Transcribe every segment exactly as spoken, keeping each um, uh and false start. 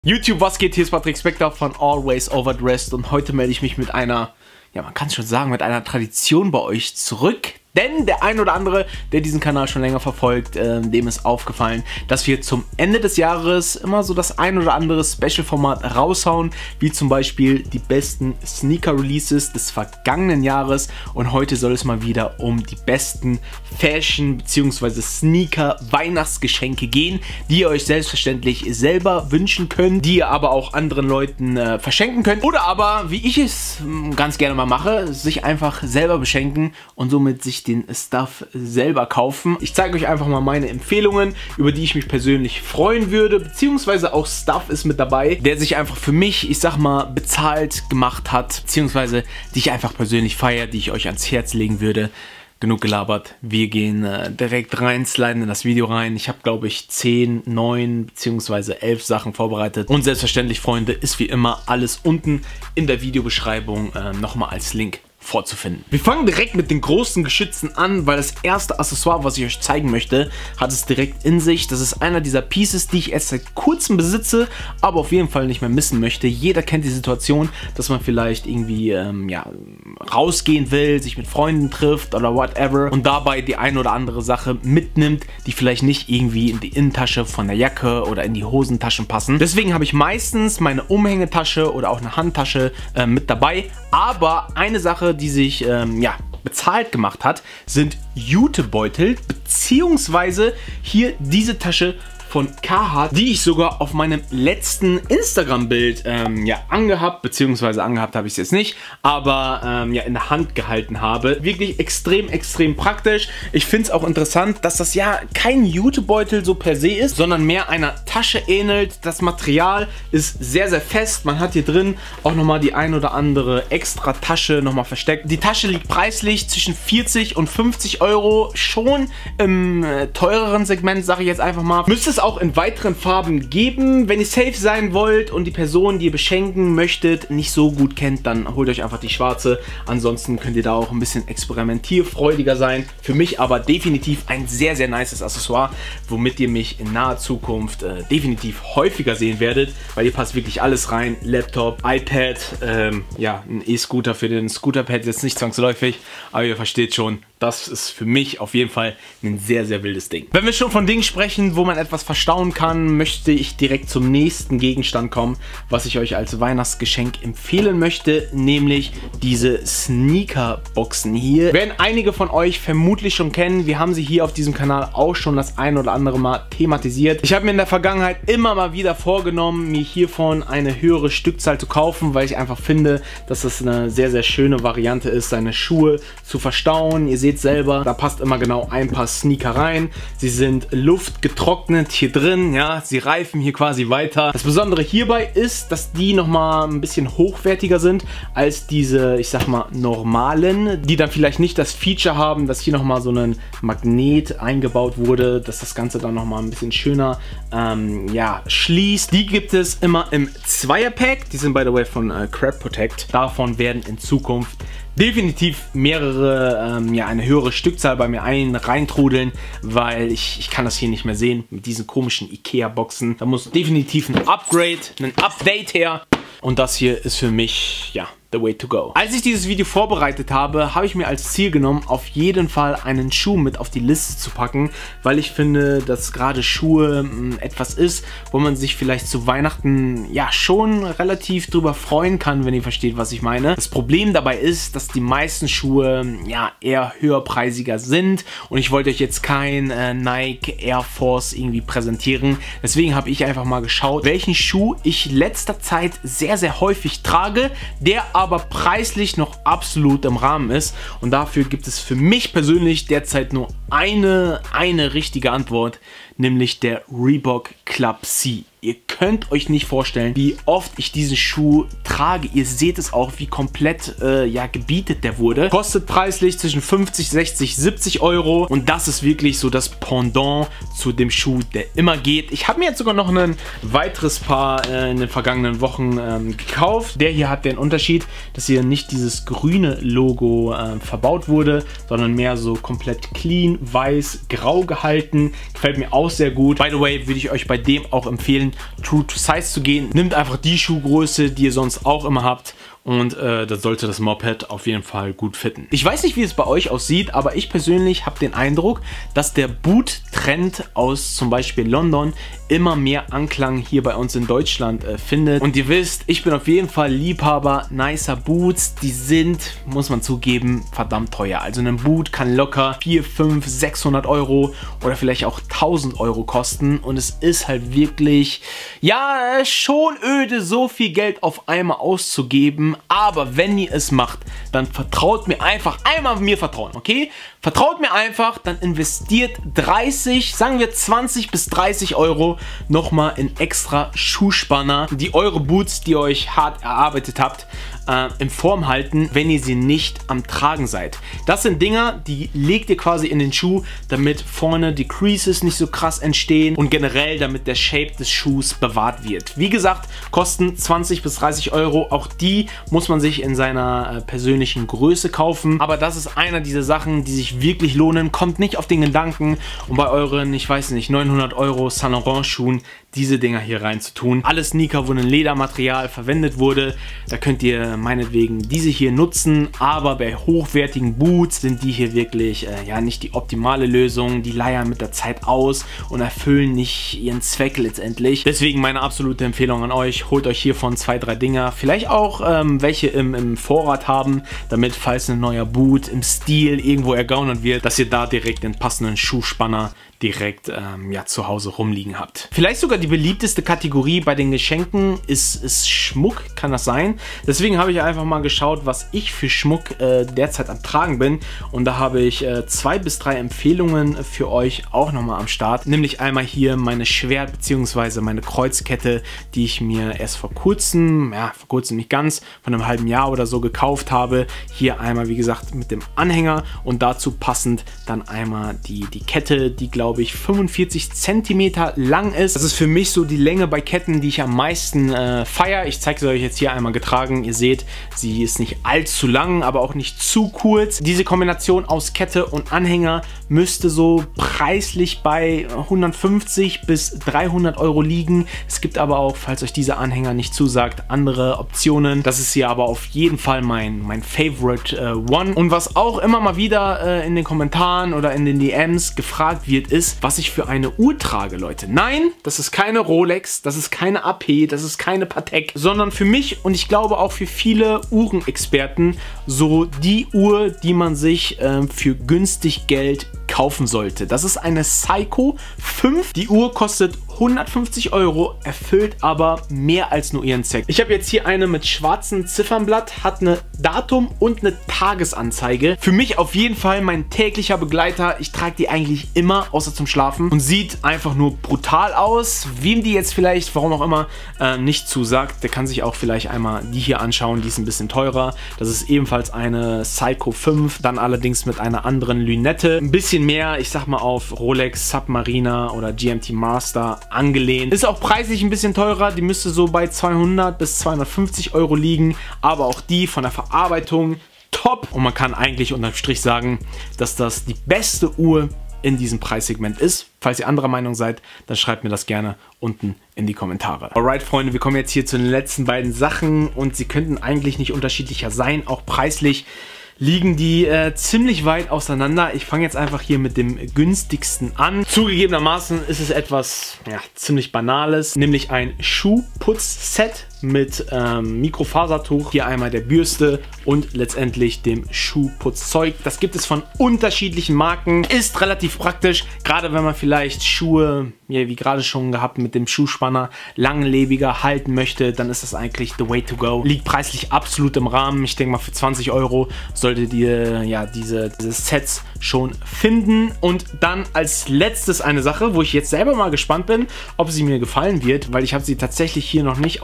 YouTube, was geht? Hier ist Patrick Spector von Always Overdressed und heute melde ich mich mit einer, ja man kann es schon sagen, mit einer Tradition bei euch zurück. Denn der ein oder andere, der diesen Kanal schon länger verfolgt, äh, dem ist aufgefallen, dass wir zum Ende des Jahres immer so das ein oder andere Special-Format raushauen, wie zum Beispiel die besten Sneaker-Releases des vergangenen Jahres. Und heute soll es mal wieder um die besten Fashion- bzw. Sneaker-Weihnachtsgeschenke gehen, die ihr euch selbstverständlich selber wünschen könnt, die ihr aber auch anderen Leuten äh, verschenken könnt. Oder aber, wie ich es mh, ganz gerne mal mache, sich einfach selber beschenken und somit sich den Stuff selber kaufen. Ich zeige euch einfach mal meine Empfehlungen, über die ich mich persönlich freuen würde, beziehungsweise auch Stuff ist mit dabei, der sich einfach für mich, ich sag mal, bezahlt gemacht hat, beziehungsweise die ich einfach persönlich feiere, die ich euch ans Herz legen würde. Genug gelabert, wir gehen äh, direkt rein, sliden in das Video rein. Ich habe, glaube ich, zehn, neun beziehungsweise elf Sachen vorbereitet. Und selbstverständlich, Freunde, ist wie immer alles unten in der Videobeschreibung äh, nochmal als Link vorzufinden. Wir fangen direkt mit den großen Geschützen an, weil das erste Accessoire, was ich euch zeigen möchte, hat es direkt in sich. Das ist einer dieser Pieces, die ich erst seit kurzem besitze, aber auf jeden Fall nicht mehr missen möchte. Jeder kennt die Situation, dass man vielleicht irgendwie ähm, ja, rausgehen will, sich mit Freunden trifft oder whatever und dabei die ein oder andere Sache mitnimmt, die vielleicht nicht irgendwie in die Innentasche von der Jacke oder in die Hosentaschen passen. Deswegen habe ich meistens meine Umhängetasche oder auch eine Handtasche äh, mit dabei, aber eine Sache, die sich ähm, ja, bezahlt gemacht hat, sind Jutebeutel, beziehungsweise hier diese Tasche von Carhartt, die ich sogar auf meinem letzten Instagram-Bild ähm, ja, angehabt, beziehungsweise angehabt habe ich es jetzt nicht, aber ähm, ja, in der Hand gehalten habe. Wirklich extrem, extrem praktisch. Ich finde es auch interessant, dass das ja kein Jutebeutel so per se ist, sondern mehr einer Tasche ähnelt. Das Material ist sehr, sehr fest. Man hat hier drin auch nochmal die ein oder andere extra Tasche nochmal versteckt. Die Tasche liegt preislich zwischen vierzig und fünfzig Euro, schon im äh, teureren Segment, sage ich jetzt einfach mal. Müsste es auch in weiteren Farben geben. Wenn ihr safe sein wollt und die Person, die ihr beschenken möchtet, nicht so gut kennt, dann holt euch einfach die schwarze. Ansonsten könnt ihr da auch ein bisschen experimentierfreudiger sein. Für mich aber definitiv ein sehr, sehr nices Accessoire, womit ihr mich in naher Zukunft äh, definitiv häufiger sehen werdet, weil hier passt wirklich alles rein. Laptop, iPad, ähm, ja, ein E-Scooter für den Scooterpad jetzt nicht zwangsläufig, aber ihr versteht schon, das ist für mich auf jeden Fall ein sehr, sehr wildes Ding. Wenn wir schon von Dingen sprechen, wo man etwas verstauen kann, möchte ich direkt zum nächsten Gegenstand kommen, was ich euch als Weihnachtsgeschenk empfehlen möchte, nämlich diese Sneakerboxen hier. Werden einige von euch vermutlich schon kennen. Wir haben sie hier auf diesem Kanal auch schon das ein oder andere Mal thematisiert. Ich habe mir in der Vergangenheit immer mal wieder vorgenommen, mir hiervon eine höhere Stückzahl zu kaufen, weil ich einfach finde, dass das eine sehr, sehr schöne Variante ist, seine Schuhe zu verstauen. Ihr seht selber, da passt immer genau ein paar Sneaker rein. Sie sind luftgetrocknet hier drin, ja, sie reifen hier quasi weiter. Das Besondere hierbei ist, dass die nochmal ein bisschen hochwertiger sind als diese, ich sag mal, normalen, die dann vielleicht nicht das Feature haben, dass hier nochmal so ein Magnet eingebaut wurde, dass das Ganze dann nochmal ein bisschen schöner ähm, ja, schließt. Die gibt es immer im Zweierpack. Die sind by the way von äh, Crab Protect. Davon werden in Zukunft definitiv mehrere, ähm, ja, eine höhere Stückzahl bei mir ein reintrudeln, weil ich, ich kann das hier nicht mehr sehen mit diesen komischen Ikea-Boxen. Da muss definitiv ein Upgrade, ein Update her. Und das hier ist für mich, ja, the way to go. Als ich dieses Video vorbereitet habe, habe ich mir als Ziel genommen, auf jeden Fall einen Schuh mit auf die Liste zu packen, weil ich finde, dass gerade Schuhe mh, etwas ist, wo man sich vielleicht zu Weihnachten ja schon relativ drüber freuen kann, wenn ihr versteht, was ich meine. Das Problem dabei ist, dass die meisten Schuhe ja eher höherpreisiger sind und ich wollte euch jetzt kein äh, Nike Air Force irgendwie präsentieren. Deswegen habe ich einfach mal geschaut, welchen Schuh ich letzter Zeit sehr, sehr häufig trage, der aber preislich noch absolut im Rahmen ist. Und dafür gibt es für mich persönlich derzeit nur eine, eine richtige Antwort, nämlich der Reebok Club C. Ihr könnt euch nicht vorstellen, wie oft ich diesen Schuh trage. Ihr seht es auch, wie komplett äh, ja, gebietet der wurde. Kostet preislich zwischen fünfzig, sechzig, siebzig Euro und das ist wirklich so das Pendant zu dem Schuh, der immer geht. Ich habe mir jetzt sogar noch ein weiteres Paar äh, in den vergangenen Wochen ähm, gekauft. Der hier hat den Unterschied, dass hier nicht dieses grüne Logo äh, verbaut wurde, sondern mehr so komplett clean, weiß, grau gehalten. Gefällt mir auch sehr gut. By the way, würde ich euch bei dem auch empfehlen, True to Size zu gehen. Nimmt einfach die Schuhgröße, die ihr sonst auch immer habt. Und äh, das sollte das Moped auf jeden Fall gut fitten. Ich weiß nicht, wie es bei euch aussieht, aber ich persönlich habe den Eindruck, dass der Boot-Trend aus zum Beispiel London immer mehr Anklang hier bei uns in Deutschland äh, findet. Und ihr wisst, ich bin auf jeden Fall Liebhaber nicer Boots. Die sind, muss man zugeben, verdammt teuer. Also ein Boot kann locker vierhundert, fünfhundert, sechshundert Euro oder vielleicht auch tausend Euro kosten. Und es ist halt wirklich, ja, schon öde, so viel Geld auf einmal auszugeben. Aber wenn ihr es macht, dann vertraut mir einfach, einmal mir vertrauen, okay? Vertraut mir einfach, dann investiert dreißig, sagen wir zwanzig bis dreißig Euro nochmal in extra Schuhspanner, die eure Boots, die ihr euch hart erarbeitet habt, äh, in Form halten, wenn ihr sie nicht am Tragen seid. Das sind Dinger, die legt ihr quasi in den Schuh, damit vorne die Creases nicht so krass entstehen und generell, damit der Shape des Schuhs bewahrt wird. Wie gesagt, kosten zwanzig bis dreißig Euro. Auch die muss man sich in seiner äh, persönlichen Größe kaufen. Aber das ist einer dieser Sachen, die sich wirklich lohnen. Kommt nicht auf den Gedanken, um bei euren, ich weiß nicht, neunhundert Euro Saint Laurent Schuhen diese Dinger hier rein zu tun. Alle Sneaker, wo ein Ledermaterial verwendet wurde, da könnt ihr meinetwegen diese hier nutzen, aber bei hochwertigen Boots sind die hier wirklich äh, ja nicht die optimale Lösung. Die leiern mit der Zeit aus und erfüllen nicht ihren Zweck letztendlich. Deswegen meine absolute Empfehlung an euch, holt euch hiervon zwei, drei Dinger, vielleicht auch ähm, welche im, im Vorrat haben, damit, falls ein neuer Boot im Stil irgendwo ergaunert wird, dass ihr da direkt den passenden Schuhspanner direkt ähm, ja, zu Hause rumliegen habt. Vielleicht sogar die beliebteste Kategorie bei den Geschenken ist, ist Schmuck, kann das sein? Deswegen habe ich einfach mal geschaut, was ich für Schmuck äh, derzeit am Tragen bin und da habe ich äh, zwei bis drei Empfehlungen für euch auch nochmal am Start. Nämlich einmal hier meine Schwert- bzw. meine Kreuzkette, die ich mir erst vor kurzem, ja vor kurzem nicht ganz, von einem halben Jahr oder so gekauft habe. Hier einmal wie gesagt mit dem Anhänger und dazu passend dann einmal die, die Kette, die glaube ich fünfundvierzig Zentimeter lang ist. Das ist für mich so die Länge bei Ketten, die ich am meisten äh, feiere. Ich zeige sie euch jetzt hier einmal getragen. Ihr seht, sie ist nicht allzu lang, aber auch nicht zu kurz. Diese Kombination aus Kette und Anhänger müsste so preislich bei hundertfünfzig bis dreihundert Euro liegen. Es gibt aber auch, falls euch dieser Anhänger nicht zusagt, andere Optionen. Das ist hier aber auf jeden Fall mein, mein Favorite äh, One. Und was auch immer mal wieder äh, in den Kommentaren oder in den D Ms gefragt wird, ist, was ich für eine Uhr trage, Leute. Nein, das ist keine Rolex, das ist keine A P, das ist keine Patek, sondern für mich und ich glaube auch für viele Uhrenexperten so die Uhr, die man sich äh, für günstig Geld kaufen sollte. Das ist eine Seiko fünf. Die Uhr kostet hundertfünfzig Euro, erfüllt aber mehr als nur ihren Zweck. Ich habe jetzt hier eine mit schwarzem Ziffernblatt, hat eine Datum und eine Tagesanzeige. Für mich auf jeden Fall mein täglicher Begleiter. Ich trage die eigentlich immer, außer zum Schlafen, und sieht einfach nur brutal aus. Wem die jetzt vielleicht, warum auch immer, äh, nicht zusagt, der kann sich auch vielleicht einmal die hier anschauen. Die ist ein bisschen teurer. Das ist ebenfalls eine Seiko fünf, dann allerdings mit einer anderen Lünette. Ein bisschen mehr, ich sag mal, auf Rolex Submariner oder G M T Master angelehnt. Ist auch preislich ein bisschen teurer, die müsste so bei zweihundert bis zweihundertfünfzig Euro liegen, aber auch die von der Verarbeitung top und man kann eigentlich unterm Strich sagen, dass das die beste Uhr in diesem Preissegment ist. Falls ihr anderer Meinung seid, dann schreibt mir das gerne unten in die Kommentare. Alright, Freunde, wir kommen jetzt hier zu den letzten beiden Sachen und sie könnten eigentlich nicht unterschiedlicher sein, auch preislich liegen die äh, ziemlich weit auseinander. Ich fange jetzt einfach hier mit dem günstigsten an. Zugegebenermaßen ist es etwas ja, ziemlich Banales, nämlich ein Schuhputzset mit ähm, Mikrofasertuch. Hier einmal der Bürste und letztendlich dem Schuhputzzeug. Das gibt es von unterschiedlichen Marken. Ist relativ praktisch, gerade wenn man vielleicht Schuhe, ja, wie gerade schon gehabt, mit dem Schuhspanner langlebiger halten möchte, dann ist das eigentlich the way to go. Liegt preislich absolut im Rahmen. Ich denke mal, für zwanzig Euro solltet ihr ja diese, diese Sets schon finden. Und dann als letztes eine Sache, wo ich jetzt selber mal gespannt bin, ob sie mir gefallen wird, weil ich habe sie tatsächlich hier noch nicht aus der Box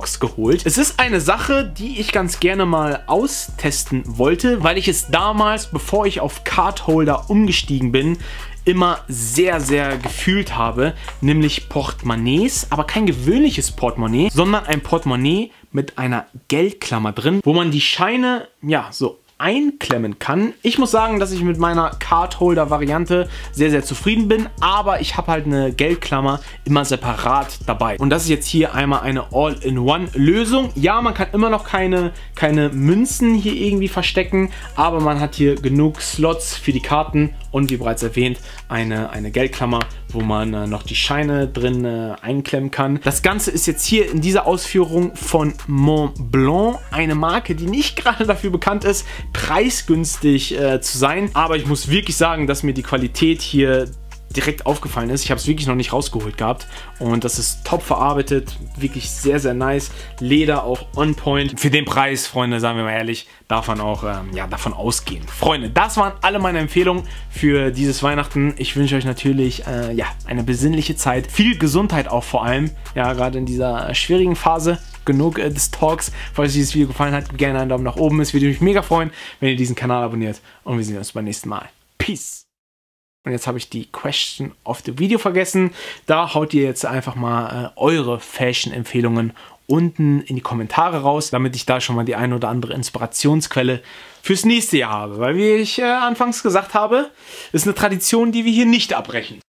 Box geholt. Es ist eine Sache, die ich ganz gerne mal austesten wollte, weil ich es damals, bevor ich auf Cardholder umgestiegen bin, immer sehr, sehr gefühlt habe, nämlich Portemonnaies, aber kein gewöhnliches Portemonnaie, sondern ein Portemonnaie mit einer Geldklammer drin, wo man die Scheine, ja, so einklemmen kann. Ich muss sagen, dass ich mit meiner Cardholder-Variante sehr, sehr zufrieden bin, aber ich habe halt eine Geldklammer immer separat dabei. Und das ist jetzt hier einmal eine All-in-One-Lösung. Ja, man kann immer noch keine, keine Münzen hier irgendwie verstecken, aber man hat hier genug Slots für die Karten und wie bereits erwähnt, eine, eine Geldklammer, wo man äh, noch die Scheine drin äh, einklemmen kann. Das Ganze ist jetzt hier in dieser Ausführung von Montblanc, eine Marke, die nicht gerade dafür bekannt ist, preisgünstig äh, zu sein. Aber ich muss wirklich sagen, dass mir die Qualität hier direkt aufgefallen ist. Ich habe es wirklich noch nicht rausgeholt gehabt und das ist top verarbeitet, wirklich sehr, sehr nice. Leder auch on point. Für den Preis, Freunde, sagen wir mal ehrlich, darf man auch ähm, ja, davon ausgehen. Freunde, das waren alle meine Empfehlungen für dieses Weihnachten. Ich wünsche euch natürlich äh, ja, eine besinnliche Zeit, viel Gesundheit auch vor allem, ja, gerade in dieser schwierigen Phase. Genug äh, des Talks. Falls euch dieses Video gefallen hat, gerne einen Daumen nach oben. Es würde mich mega freuen, wenn ihr diesen Kanal abonniert und wir sehen uns beim nächsten Mal. Peace! Und jetzt habe ich die Question of the Video vergessen. Da haut ihr jetzt einfach mal äh, eure Fashion-Empfehlungen unten in die Kommentare raus, damit ich da schon mal die ein oder andere Inspirationsquelle fürs nächste Jahr habe. Weil wie ich äh, anfangs gesagt habe, ist eine Tradition, die wir hier nicht abbrechen.